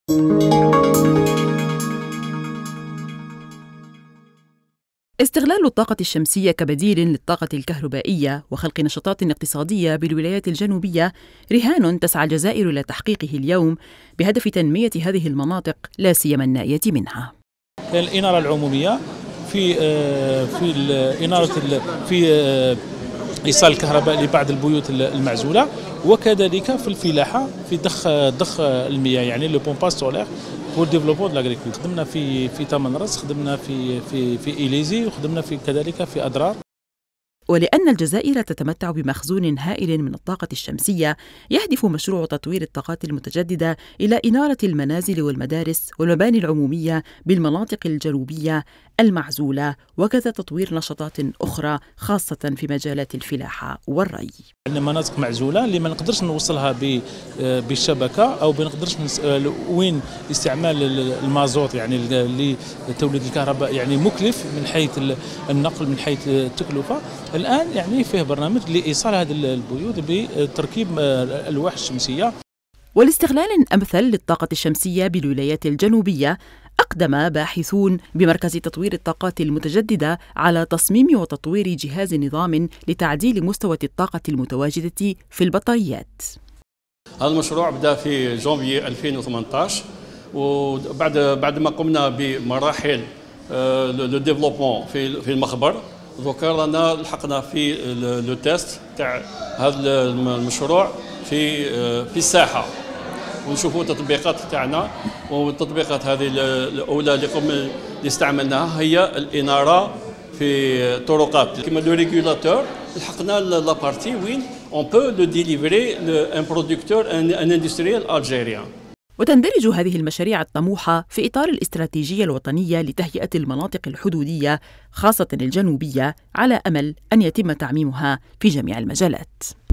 استغلال الطاقة الشمسية كبديل للطاقة الكهربائية وخلق نشاطات اقتصادية بالولايات الجنوبية رهان تسعى الجزائر إلى تحقيقه اليوم بهدف تنمية هذه المناطق لا سيما النائية منها. الإنارة العمومية في إيصال الكهرباء لبعض البيوت المعزولة، وكذلك في الفلاحة في ضخ المياه، يعني لو بومباج سولير بور ديفلوبمون دو لاغريكولتور. خدمنا في تامنرس، خدمنا في إليزي، وخدمنا كذلك في أضرار. ولأن الجزائر تتمتع بمخزون هائل من الطاقة الشمسية، يهدف مشروع تطوير الطاقات المتجددة إلى إنارة المنازل والمدارس والمباني العمومية بالمناطق الجنوبية المعزولة، وكذا تطوير نشاطات أخرى خاصة في مجالات الفلاحة والري. عندنا مناطق معزولة اللي ما نقدرش نوصلها بالشبكة، أو ما نقدرش وين استعمال المازوت يعني لتوليد الكهرباء يعني مكلف من حيث النقل، من حيث التكلفة. الآن يعني فيه برنامج لإيصال هذه البيوت بتركيب الألواح الشمسية. ولاستغلال أمثل للطاقة الشمسية بالولايات الجنوبية، أقدم باحثون بمركز تطوير الطاقات المتجددة على تصميم وتطوير جهاز نظام لتعديل مستوى الطاقة المتواجدة في البطاريات. هذا المشروع بدأ في جانفي 2018، وبعد ما قمنا بمراحل لو ديفلوبمون في المخبر، دوكا رانا لحقنا في لو تيست تاع هذا المشروع في الساحه، ونشوفوا التطبيقات تاعنا. والتطبيقات هذه الاولى اللي استعملناها هي الاناره في الطرقات كما لو ريغولاتور. لحقنا لابارتي وين اون بو لو ديليفري ان برودكتور ان اندستريال الجيريان. وتندرج هذه المشاريع الطموحة في إطار الاستراتيجية الوطنية لتهيئة المناطق الحدودية خاصة الجنوبية، على أمل أن يتم تعميمها في جميع المجالات.